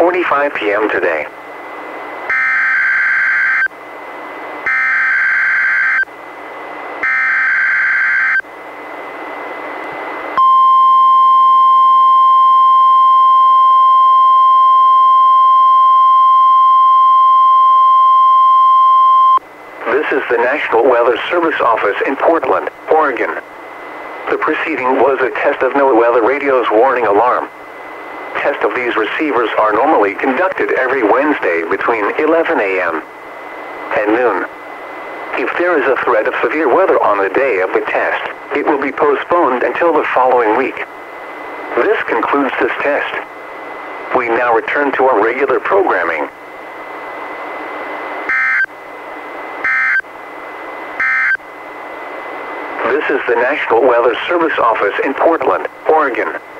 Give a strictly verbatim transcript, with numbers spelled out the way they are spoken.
forty-five p m today. This is the National Weather Service office in Portland, Oregon. The proceeding was a test of NOAA Weather Radio's warning alarm. Tests of these receivers are normally conducted every Wednesday between eleven a m and noon. If there is a threat of severe weather on the day of the test, it will be postponed until the following week. This concludes this test. We now return to our regular programming. This is the National Weather Service office in Portland, Oregon.